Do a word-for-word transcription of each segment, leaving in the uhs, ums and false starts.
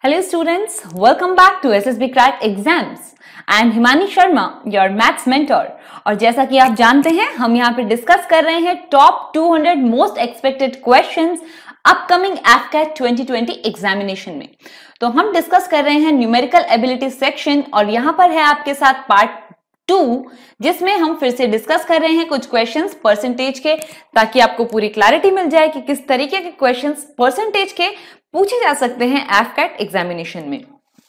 Hello students, welcome back to S S B Crack Exams. I am Himani Sharma, your maths mentor. और जैसा कि आप जानते हैं, हम यहाँ पे डिस्कस कर रहे हैं top two hundred most expected questions upcoming AFCAT twenty twenty examination में। तो हम डिस्कस कर रहे हैं न्यूमेरिकल एबिलिटी सेक्शन और यहाँ पर है आपके साथ पार्ट टू, जिसमें हम फिर से डिस्कस कर रहे हैं कुछ क्वेश्चंस परसेंटेज के, ताकि आपको पूरी क्लैरिटी मिल जाए कि किस तरीके के क्वेश्चंस परसेंटेज के पूछे जा सकते हैं एफकैट एग्जामिनेशन में।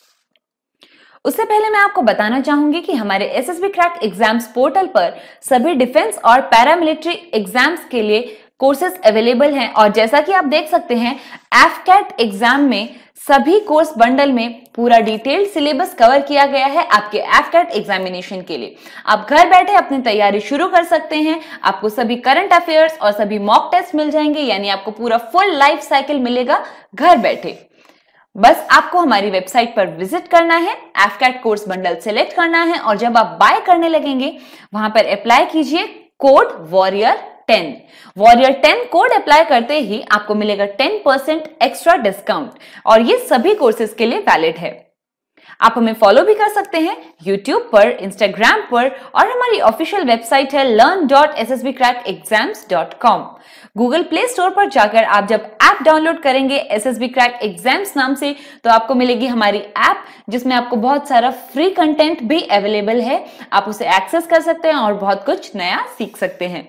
उससे पहले मैं आपको बताना चाहूंगी कि हमारे एसएसबी क्रैक एग्जाम्स पोर्टल पर सभी डिफेंस और पैरामिलिट्री एग्जाम्स के लिए कोर्सेज अवेलेबल हैं और जैसा कि आप देख सकते हैं एफकैट एग्जाम में सभी कोर्स बंडल में पूरा डिटेल्ड सिलेबस कवर किया गया है आपके एफकैट एग्जामिनेशन के लिए। आप घर बैठे अपनी तैयारी शुरू कर सकते हैं। आपको सभी करंट अफेयर्स और सभी मॉक टेस्ट मिल जाएंगे, यानी आपको पूरा फुल लाइफ साइकिल मिलेगा घर बैठे। बस आपको हमारी वेबसाइट पर विजिट करना है, एफकैट कोर्स बंडल सेलेक्ट करना है और जब आप बाय करने लगेंगे वहां पर अप्लाई कीजिए code warrior ten. Warrior ten code apply करते ही आपको मिलेगा टेन परसेंट एक्स्ट्रा डिस्काउंट और ये सभी कोर्सेज के लिए वैलिड है। आप हमें फॉलो भी कर सकते हैं यूट्यूब पर, इंस्टाग्राम पर और हमारी ऑफिशियल वेबसाइट है learn dot S S B crack exams dot com. Google Play Store पर जाकर आप जब ऐप डाउनलोड करेंगे एसएसबी क्रैक एग्जाम्स नाम से, तो आपको मिलेगी हमारी ऐप, जिसमें आपको बहुत सारा फ्री कंटेंट भी अवेलेबल है। आप उसे एक्सेस कर सकते हैं और बहुत कुछ नया सीख सकते हैं।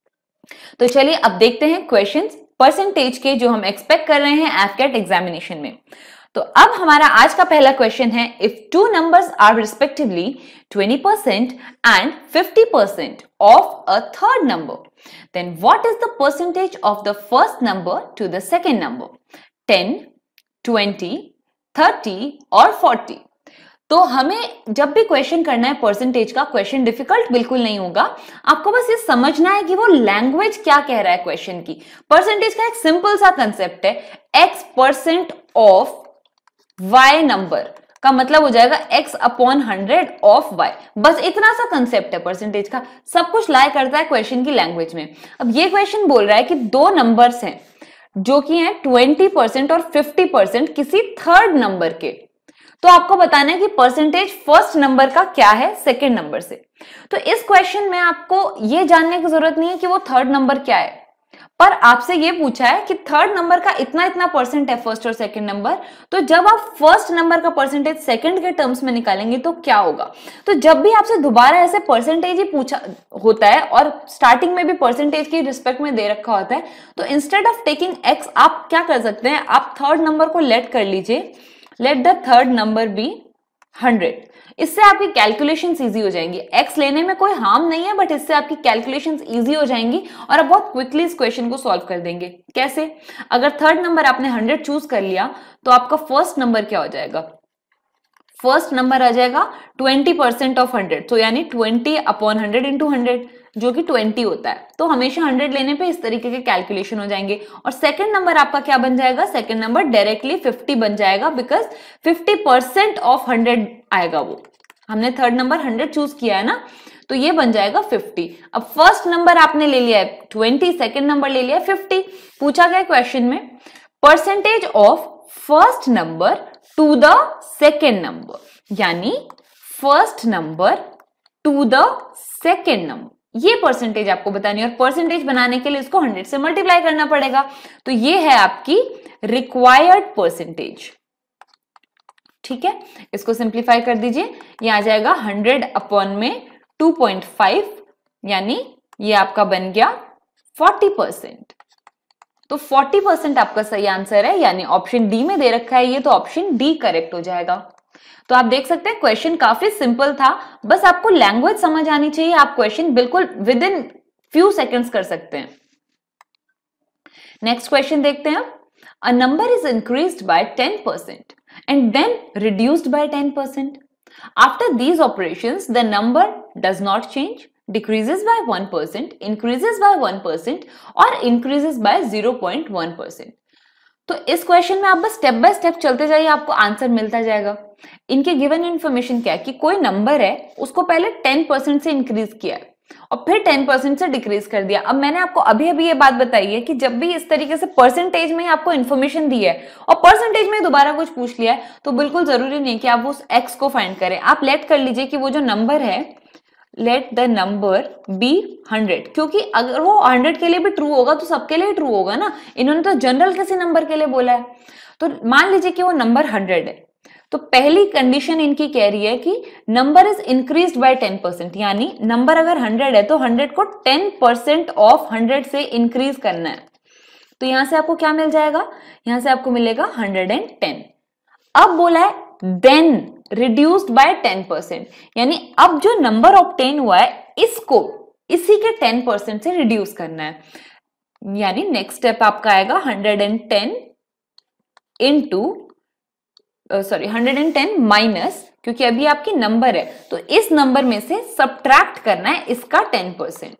तो चलिए अब देखते हैं क्वेश्चंस परसेंटेज के जो हम एक्सपेक्ट कर रहे हैं एफकैट एग्जामिनेशन में। तो अब हमारा आज का पहला क्वेश्चन है, if two numbers are respectively twenty percent and fifty percent of a third number, then what is the percentage of the first number to the second number? Ten, twenty, thirty और forty. तो हमें जब भी question करना है percentage का, question difficult बिल्कुल नहीं होगा। आपको बस ये समझना है कि वो लैंग्वेज क्या कह रहा है क्वेश्चन की। परसेंटेज का एक सिंपल सा कंसेप्ट है, x percent of y number का मतलब हो जाएगा x upon hundred of y। बस इतना सा कंसेप्ट है परसेंटेज का, सब कुछ लाई करता है क्वेश्चन की लैंग्वेज में। अब ये क्वेश्चन बोल रहा है कि दो नंबर्स हैं जो कि हैं ट्वेंटी परसेंट और फिफ्टी परसेंट किसी थर्ड नंबर के, तो आपको बताना है कि परसेंटेज फर्स्ट नंबर का क्या है सेकेंड नंबर से। तो इस क्वेश्चन में आपको ये जानने की जरूरत नहीं है कि वो थर्ड नंबर क्या है, पर आपसे ये पूछा है कि थर्ड नंबर का इतना इतना परसेंट है फर्स्ट और सेकंड नंबर, तो जब आप फर्स्ट नंबर का परसेंटेज सेकंड के टर्म्स में निकालेंगे तो क्या होगा। तो जब भी आपसे दोबारा ऐसे परसेंटेज ही पूछा होता है और स्टार्टिंग में भी परसेंटेज की रिस्पेक्ट में दे रखा होता है, तो इंस्टेड ऑफ टेकिंग एक्स आप क्या कर सकते हैं, आप थर्ड नंबर को लेट कर लीजिए, let the third number be hundred. इससे आपकी कैलकुलेशंस इजी हो जाएंगी। एक्स लेने में कोई हार्म नहीं है, बट इससे आपकी कैलकुलेशंस इजी हो जाएंगी और आप बहुत क्विकली इस क्वेश्चन को सॉल्व कर देंगे। कैसे? अगर थर्ड नंबर आपने हंड्रेड चूज कर लिया तो आपका फर्स्ट नंबर क्या हो जाएगा, फर्स्ट नंबर आ जाएगा ट्वेंटी परसेंट ऑफ हंड्रेड, तो यानी twenty upon hundred into hundred, जो कि ट्वेंटी होता है। तो हमेशा हंड्रेड लेने पे इस तरीके के कैलकुलेशन हो जाएंगे। और सेकंड नंबर आपका क्या बन जाएगा, सेकंड नंबर डायरेक्टली फिफ्टी बन जाएगा, because fifty percent of hundred आएगा वो। हमने थर्ड नंबर हंड्रेड चूज किया है ना, तो ये बन जाएगा फिफ्टी। अब फर्स्ट नंबर आपने ले लिया है ट्वेंटी, सेकंड नंबर ले लिया है फिफ्टी। पूछा गया क्वेश्चन में percentage of first number to the second number, यानी first number to the second number, ये परसेंटेज आपको बतानी है। और परसेंटेज बनाने के लिए इसको हंड्रेड से मल्टीप्लाई करना पड़ेगा, तो ये है आपकी रिक्वायर्ड परसेंटेज। ठीक है, इसको सिंप्लीफाई कर दीजिए, ये आ जाएगा हंड्रेड अपॉन में टू पॉइंट फाइव, यानी ये आपका बन गया फोर्टी परसेंट। तो फोर्टी परसेंट आपका सही आंसर है, यानी ऑप्शन डी में दे रखा है ये, तो ऑप्शन डी करेक्ट हो जाएगा। तो आप देख सकते हैं क्वेश्चन काफी सिंपल था, बस आपको लैंग्वेज समझ आनी चाहिए। आप क्वेश्चन बिल्कुल विद इन फ्यू सेकेंड्स कर सकते हैं। नेक्स्ट क्वेश्चन देखते हैं। A number is increased by ten percent and then reduced by ten percent. After these operations, the number does not change, decreases by one percent, increases by one percent or increases by zero point one percent. तो इस question में आप बस step by step चलते जाइए, आपको answer मिलता जाएगा। इनके गिवन इन्फॉर्मेशन क्या है कि कोई नंबर है, उसको पहले टेन परसेंट से इंक्रीज किया है, और फिर टेन परसेंट से डिक्रीज कर दिया। अब मैंने आपको अभी अभी ये बात बताई है कि जब भी इस तरीके से परसेंटेज में आपको इन्फॉर्मेशन दी है और परसेंटेज में दोबारा कुछ पूछ लिया है तो बिल्कुल जरूरी नहीं कि आप उस एक्स को फाइंड करें। आप लेट कर लीजिए कि वो जो नंबर है, let the number be hundred, क्योंकि अगर वो हंड्रेड के लिए भी ट्रू होगा तो सबके लिए ट्रू होगा ना। इन्होंने तो जनरल किसी नंबर के लिए बोला है, तो मान लीजिए कि वो नंबर हंड्रेड है। तो पहली कंडीशन इनकी कह रही है कि number is increased by ten percent, यानी नंबर अगर हंड्रेड है तो हंड्रेड को टेन परसेंट ऑफ हंड्रेड से इंक्रीज करना है। तो यहां से आपको क्या मिल जाएगा, यहां से आपको मिलेगा हंड्रेड एंड टेन। अब बोला है then reduced by ten percent, यानी अब जो नंबर ऑब्टेन हुआ है इसको इसी के टेन परसेंट से रिड्यूस करना है। यानी नेक्स्ट स्टेप आपका आएगा hundred and ten into sorry hundred and ten minus, क्योंकि अभी आपकी नंबर है तो इस नंबर में से सब्ट्रैक्ट करना है इसका टेन परसेंट।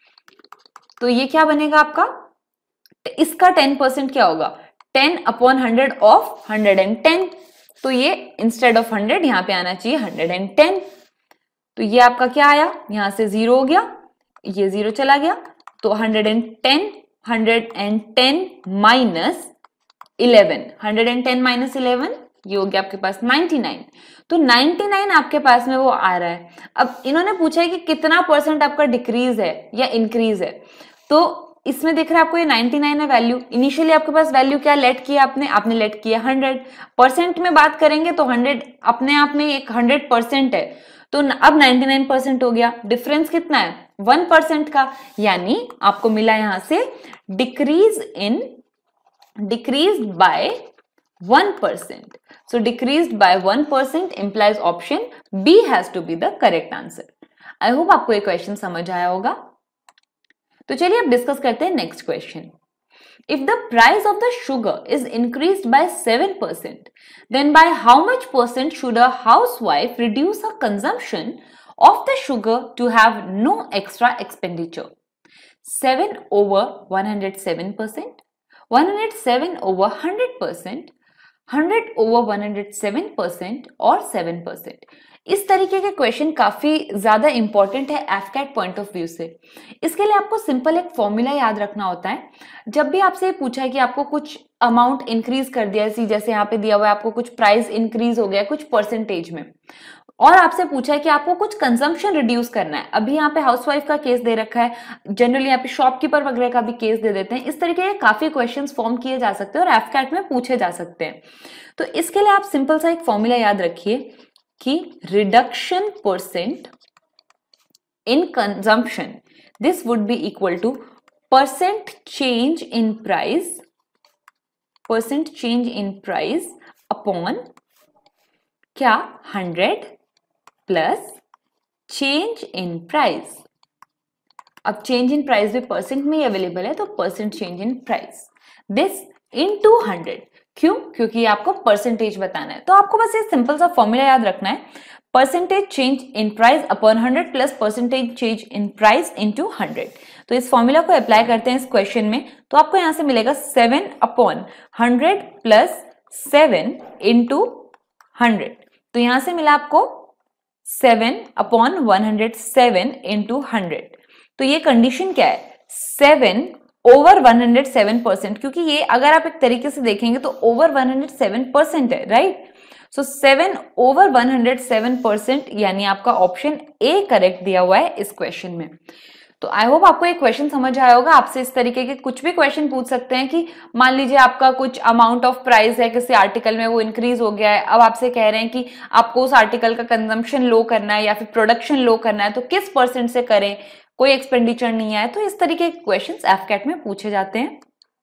तो ये क्या बनेगा आपका, इसका टेन परसेंट क्या होगा, ten upon hundred of hundred and ten. तो ये इंस्टेड ऑफ हंड्रेड यहां पे आना चाहिए हंड्रेड एंड टेन। तो ये आपका क्या आया, यहां से जीरो हो गया, ये जीरो चला गया, तो hundred and ten, hundred and ten minus eleven, hundred and ten minus eleven, ये हो गया आपके पास नाइंटी नाइन। तो नाइंटी नाइन आपके पास में वो आ रहा है। अब इन्होंने पूछा है कि कितना परसेंट आपका डिक्रीज है या इंक्रीज है, तो इसमें देख रहे हैं आपको ये नाइंटी नाइन है वैल्यू। इनिशियली आपके पास वैल्यू क्या लेट किया आपने, आपने लेट किया हंड्रेड। परसेंट में बात करेंगे तो हंड्रेड अपने आप में एक हंड्रेड परसेंट है, तो अब नाइंटी नाइन परसेंट हो गया। डिफरेंस कितना है, वन परसेंट का, यानी आपको मिला यहां से decrease in decrease by one percent. So decreased by one percent implies option B has to be the correct answer. I hope आपको ये क्वेश्चन समझ आया होगा। तो चलिए अब डिस्कस करते हैं next question. If the price of the sugar is increased by seven percent, then by how much percent should a housewife reduce her consumption of the sugar to have no extra expenditure? seven over one hundred seven percent, one hundred seven over one hundred percent, hundred over one hundred seven percent और seven percent. इस तरीके के question काफी ज्यादा important है AFCAT point of view से। इसके लिए आपको सिंपल एक फॉर्मूला याद रखना होता है। जब भी आपसे पूछा है कि आपको कुछ अमाउंट इंक्रीज कर दिया है, जैसे यहाँ पे दिया हुआ है आपको कुछ प्राइस इंक्रीज हो गया कुछ परसेंटेज में, और आपसे पूछा है कि आपको कुछ कंजम्पशन रिड्यूस करना है। अभी यहाँ पे हाउसवाइफ का केस दे रखा है, जनरली यहाँ पे शॉपकीपर वगैरह का भी केस दे देते हैं। इस तरीके के काफी क्वेश्चंस फॉर्म किए जा सकते हैं और एफकैट में पूछे जा सकते हैं। तो इसके लिए आप सिंपल सा एक फॉर्मूला याद रखिए कि reduction percent in consumption, this would be equal to percent change in price, percent change in price upon क्या, hundred plus change in price. अब चेंज इन प्राइस भी परसेंट में ही अवेलेबल है, तो percent change in price this into hundred. क्यों, क्योंकि आपको परसेंटेज बताना है। तो आपको बस ये सिंपल सा फॉर्मूला याद रखना है, percentage change in price upon hundred plus percentage change in price into hundred. तो इस फॉर्मूला को अप्लाई करते हैं इस क्वेश्चन में, तो आपको यहां से मिलेगा seven upon hundred plus seven into hundred. तो यहां से मिला आपको seven upon one hundred seven into hundred. तो ये कंडीशन क्या है, seven over one hundred seven percent, क्योंकि ये अगर आप एक तरीके से देखेंगे तो over one hundred seven percent है, right. So seven over one hundred seven percent, यानी आपका ऑप्शन ए करेक्ट दिया हुआ है इस क्वेश्चन में। तो आई होप आपको ये क्वेश्चन समझ आया होगा। आपसे इस तरीके के कुछ भी क्वेश्चन पूछ सकते हैं कि मान लीजिए आपका कुछ अमाउंट ऑफ प्राइस है किसी आर्टिकल में, वो इंक्रीज हो गया है, अब आपसे कह रहे हैं कि आपको उस आर्टिकल का कंजम्पशन लो करना है या फिर प्रोडक्शन लो करना है, तो किस परसेंट से करें, कोई एक्सपेंडिचर नहीं आए। तो इस तरीके के क्वेश्चंस एफकैट में पूछे जाते हैं।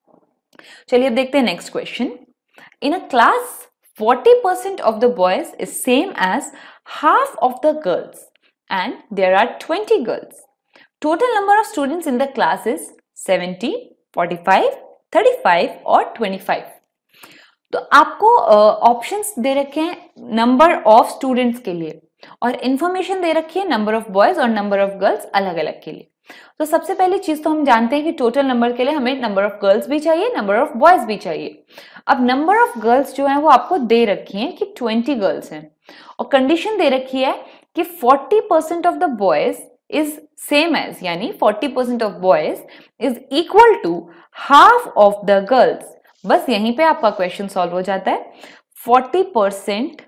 चलिए अब देखते हैं next question. In a class forty percent of the boys is same as half of the girls and there are twenty girls. Total number of students in the class is seventy, forty-five, thirty-five और twenty-five. तो आपको options uh, दे रखे हैं number of students के लिए और information दे रखी है नंबर ऑफ बॉयज और नंबर ऑफ गर्ल्स अलग अलग के लिए। तो सबसे पहली चीज तो हम जानते हैं कि टोटल नंबर के लिए हमें नंबर ऑफ गर्ल्स भी चाहिए, नंबर ऑफ बॉयज भी चाहिए। अब नंबर ऑफ गर्ल्स जो है वो आपको दे रखी है कि ट्वेंटी गर्ल्स हैं और कंडीशन दे रखी है कि forty percent of the boys is same as, यानी forty percent of boys is equal to half of the girls. बस यहीं पे आपका क्वेश्चन सॉल्व हो जाता है। Forty percent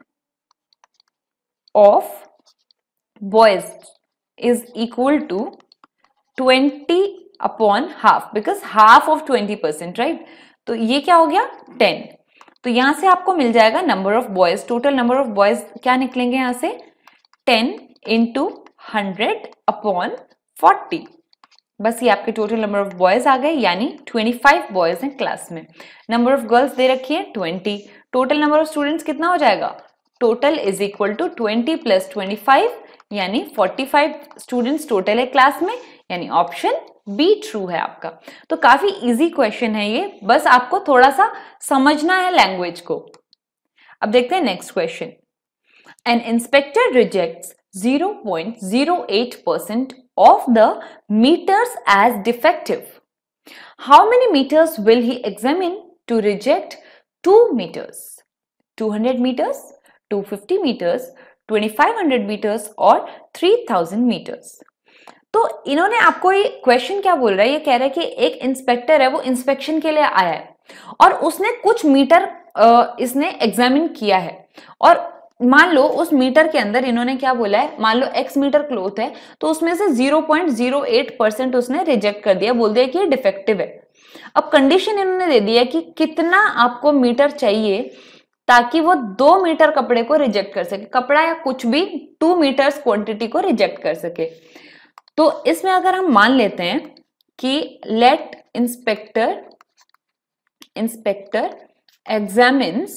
of boys is equal to twenty upon half, because half of twenty percent, right. तो ये क्या हो गया, टेन। तो यहां से आपको मिल जाएगा number of boys, total number of boys क्या निकलेंगे यहां से, ten into hundred upon forty. बस ये आपके टोटल नंबर ऑफ बॉयज आ गए, यानी पच्चीस बॉयज हैं क्लास में। नंबर ऑफ गर्ल्स दे रखी है twenty. Total number of students कितना हो जाएगा, total is equal to twenty plus twenty five, यानी पैंतालीस स्टूडेंट्स टोटल है क्लास में, यानी ऑप्शन बी ट्रू है आपका। तो काफी इजी क्वेश्चन है ये, बस आपको थोड़ा सा समझना है लैंग्वेज को। अब देखते हैं next question. An inspector rejects zero point zero eight percent of the meters as defective. How many meters will he examine to reject two meters? two hundred meters, two hundred fifty meters, twenty-five hundred meters और three thousand meters. तो इन्होंने आपको ये question क्या बोल रहा है, ये कह रहा है कि एक इंस्पेक्टर है, वो इंस्पेक्शन के लिए आया है और उसने कुछ मीटर इसने एग्जामिन किया है, और मान लो उस मीटर के अंदर इन्होंने क्या बोला है, मान लो एक्स मीटर क्लॉथ है, तो उसमें से zero point zero eight percent उसने रिजेक्ट कर दिया, बोल दिया कि ये डिफेक्टिव है। अब कंडीशन इन्होंने दे दी है कि कितना आपको मीटर चाहिए ताकि वो दो मीटर कपड़े को रिजेक्ट कर सके, कपड़ा या कुछ भी टू मीटर्स क्वांटिटी को रिजेक्ट कर सके। तो इसमें अगर हम मान लेते हैं कि let inspector inspector examines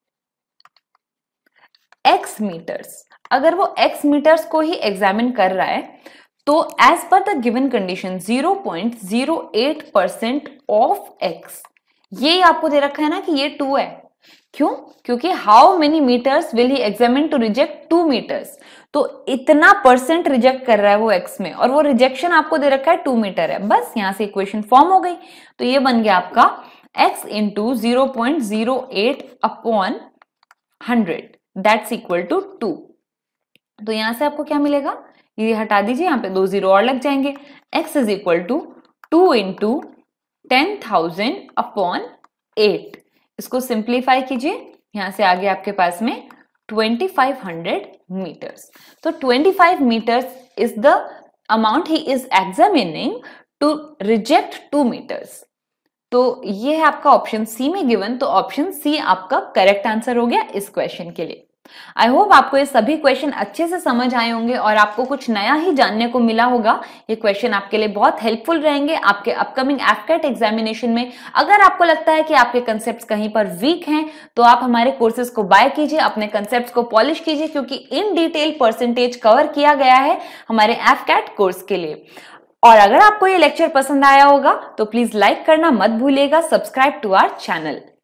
x metres, अगर वो एक्स मीटर्स को ही एग्जामिन कर रहा है तो as per the given condition zero point zero eight percent of x, ये आपको दे रखा है ना कि ये टू है। क्यों? क्योंकि how many metres will he examine to reject two metres, तो इतना परसेंट रिजेक्ट कर रहा है वो एक्स में, और वो रिजेक्शन आपको दे रखा है टू मीटर है। बस यहां से इक्वेशन फॉर्म हो गई। तो ये बन गया आपका x into zero point zero eight upon hundred, that's equal to two. तो यहां से आपको क्या मिलेगा, ये हटा दीजिए, यहाँ पे दो जीरो और लग जाएंगे। x is equal to two into ten thousand upon eight. इसको सिंप्लीफाई कीजिए, यहां से आगे आपके पास में ट्वेंटी फाइव हंड्रेड मीटर्स। तो twenty five metres is the amount he is examining to reject two metres. तो ये है आपका ऑप्शन सी में गिवन। तो ऑप्शन सी आपका करेक्ट आंसर हो गया इस क्वेश्चन के लिए। आई होप आपको ये सभी क्वेश्चन अच्छे से समझ आए होंगे और आपको कुछ नया ही जानने को मिला होगा। ये क्वेश्चन आपके लिए बहुत हेल्पफुल रहेंगे आपके अपकमिंग एफकेट एग्जामिनेशन में। अगर आपको लगता है कि आपके कंसेप्ट्स कहीं पर वीक हैं तो आप हमारे कोर्सेज को बाय कीजिए, अपने कंसेप्ट्स को पॉलिश कीजिए, क्योंकि इन डिटेल परसेंटेज कवर किया गया है हमारे एफकेट कोर्स के लिए। और अगर आपको ये लेक्चर पसंद आया होगा तो प्लीज लाइक करना मत भूलिएगा, सब्सक्राइब टू आवर चैनल।